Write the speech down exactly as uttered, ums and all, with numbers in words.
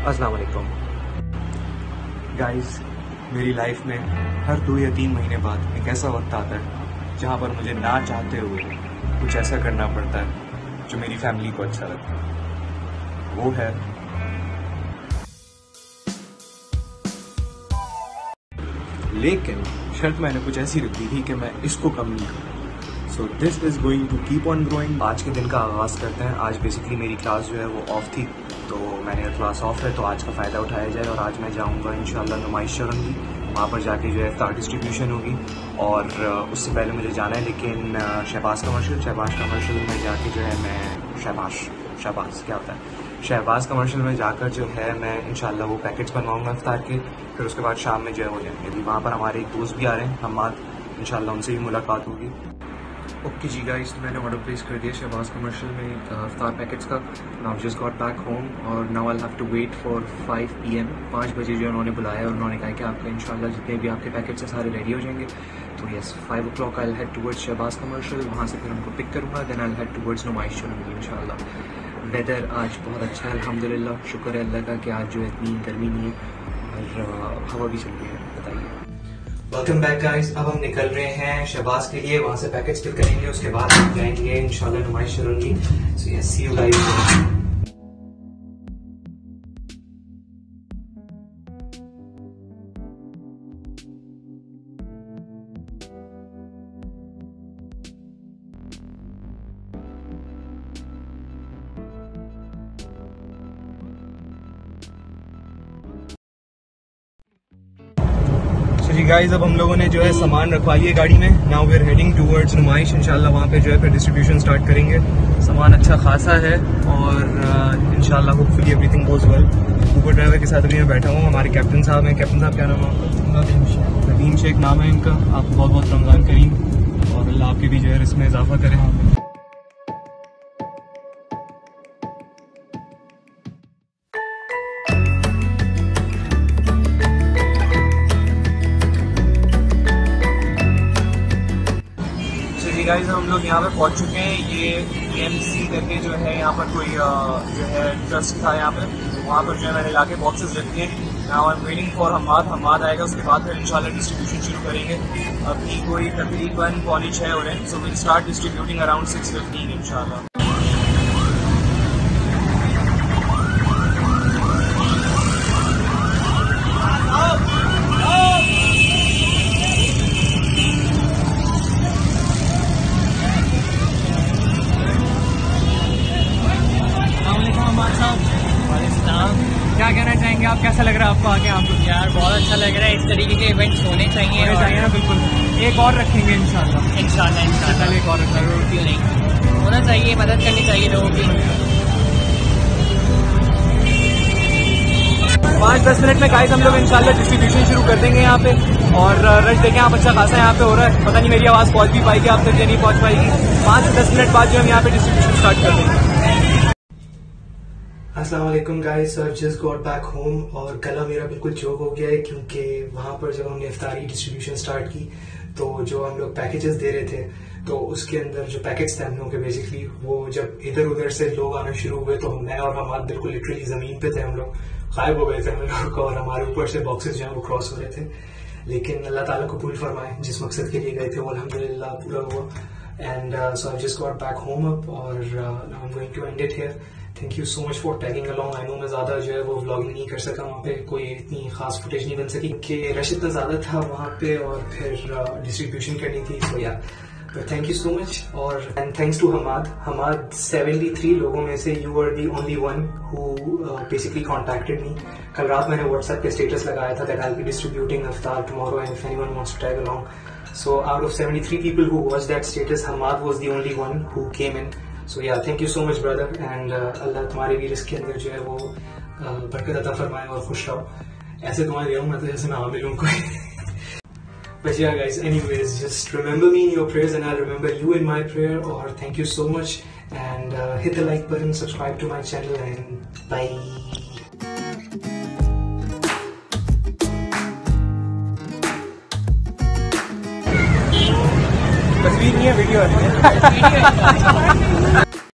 अस्सलाम वालेकुम गाइस, मेरी लाइफ में हर दो या तीन महीने बाद एक ऐसा वक्त आता है जहाँ पर मुझे ना चाहते हुए कुछ ऐसा करना पड़ता है जो मेरी फैमिली को अच्छा लगता है। वो है लेकिन शर्त मैंने कुछ ऐसी रखी थी कि मैं इसको कम नहीं करूँ। So this is going to keep on growing. आज के दिन का आगाज़ करते हैं। आज बेसिकली मेरी क्लास जो है वो ऑफ थी, तो मैंने क्लास ऑफ है तो आज का फ़ायदा उठाया जाए और आज मैं जाऊंगा इंशाल्लाह नुमाइश चलूँगी, वहाँ पर जाके जो है इफ्तार डिस्ट्रीब्यूशन होगी। और उससे पहले मुझे जाना है लेकिन शहबाज कमर्शियल शहबाज कमर्शियल में जाके जो है मैं शहबाज शहबाज क्या होता है शहबाज कमर्शियल में जाकर जो है मैं इंशाल्लाह वो पैकेट्स बनवाऊँगा इफ्तार के। फिर उसके बाद शाम में जो है हो जाएंगे। अभी वहाँ पर हमारे एक दोस्त भी आ रहे हैं हमाद, इंशाल्लाह उनसे भी मुलाकात होगी। ओके जी गाइस, मैंने ऑर्डर प्लेस कर दिया शहबाज कमर्शियल में इफ्तार पैकेट्स का। Now just got back home और now I have to wait for five P M. पाँच बजे जो उन्होंने बुलाया और उन्होंने कहा कि आपका इंशाल्लाह जितने भी आपके पैकेट्स हैं सारे रेडी हो जाएंगे। तो yes, five o'clock I head towards Shahbaz commercial, वहाँ से फिर उनको पिक करूँगा। देन आई हेड टूवर्ड्स नुमाइश चलूँगी इंशाल्लाह। वेदर आज बहुत अच्छा है अल्हम्दुलिल्लाह, शुक्र है अल्लाह का कि आज जो है इतनी गर्मी नहीं है और हवा भी चल रही है। बताइए। वेलकम बैक गाइस, अब हम निकल रहे हैं शहबाज के लिए, वहाँ से पैकेट्स पिक करेंगे, उसके बाद हम जाएंगे इंशाल्लाह नुमाइश चलूँगी। So yes, see you guys. जी गाइस, अब हम लोगों ने जो है सामान रखवा लिया गाड़ी में। Now we are heading towards नुमाइश। इंशाल्लाह वहाँ पे जो है फिर डिस्ट्रीब्यूशन स्टार्ट करेंगे। सामान अच्छा खासा है और इंशाल्लाह होपफुली एवरीथिंग गोज वेल। ऊपर ड्राइवर के साथ भी मैं बैठा हूँ, हमारे कैप्टन साहब हैं। कैप्टन साहब क्या नाम है आपका? नदीम शेख। नदीम शेख नाम है इनका। आप बहुत बहुत रमज़ान करीम और अल्लाह आपके भी जो है इसमें इजाफा करें। गाइस, हम लोग यहाँ पे पहुँच चुके हैं। ये ई एम सी करके जो है यहाँ पर कोई जो है ट्रस्ट था यहाँ पे, वहाँ पर जो है मैंने लाके बॉक्सेस रख दिए। Now I am waiting for Hammad Hammad आएगा, उसके बाद फिर इंशाल्लाह डिस्ट्रीब्यूशन शुरू करेंगे। अभी कोई तकरीबन पौने छः हो रहे हैं। So will start distributing around six fifteen इंशाल्लाह। क्या कहना चाहेंगे आप? कैसा लग रहा है आपको आके? आपको यार बहुत अच्छा लग रहा है। इस तरीके के इवेंट्स होने चाहिए होने चाहिए ना। बिल्कुल, एक और रखेंगे इंशाल्लाह इंशाल्लाह इंशाल्लाह एक और रखना जरूर, क्यों नहीं होना चाहिए, मदद करनी चाहिए लोगों की। पाँच दस मिनट में गाइस हम लोग इंशाल्लाह डिस्ट्रीब्यूशन शुरू कर देंगे यहाँ पे। और रश देखें आप, अच्छा खासा यहाँ पे हो रहा है। पता नहीं मेरी आवाज़ पहुँच भी पाएगी आप तक या नहीं पहुँच पाएगी। पाँच से दस मिनट बाद जो हम यहाँ पे डिस्ट्रीब्यूशन स्टार्ट कर देंगे। अस्सलाम वालेकुम guys, sir just got back home और गला मेरा बिल्कुल चोक हो गया है क्योंकि वहाँ पर जब हमने इफ्तारी डिस्ट्रीब्यूशन स्टार्ट की तो जो हम लोग पैकेजेस दे रहे थे तो उसके अंदर जो पैकेट्स थे हम लोगों के बेसिकली वो जब इधर उधर से लोग आना शुरू हुए तो मैं और हमारे बिल्कुल लिटरली जमीन पे थे, हम लोग गायब हो गए थे हम लोग और हमारे ऊपर से बॉक्सेस जो है वो क्रॉस हो रहे थे। लेकिन अल्लाह ताला कबूल फरमाए, जिस मकसद के लिए गए थे वो अल्हम्दुलिल्लाह पूरा हुआ। And so I just got back home up और I am going to end it here. Thank you so much for tagging along. I know मैं ज्यादा जो है वो व्लॉगिंग नहीं कर सका, वहाँ पे कोई इतनी खास फुटेज नहीं बन सकी कि रश इतना ज्यादा था वहाँ पे और फिर डिस्ट्रीब्यूशन uh, करनी थी। So yeah thank you so much और and thanks to Hammad. Hammad seventy three लोगों में से you are the only one who basically contacted me. कल रात मैंने व्हाट्सएप पे स्टेटस लगाया था that I will be distributing इफ्तार tomorrow and if anyone wants to tag along. So out of seventy three people who watch that status, Hammad was the only one who came in. So yeah thank you so much brother and अल्लाह तुम्हारे भी risk के अंदर जो है वो uh, बरकत अता फरमाए और खुश रहो। ऐसे तुम्हारे दे रहा हूँ मैं तो जैसे मैं आमिल हूँ कोई। But yeah guys, anyways, just remember me in your prayers and I'll remember you in my prayer. Or thank you so much and uh, hit the like button, subscribe to my channel and bye. तस्वीर नहीं है, video है।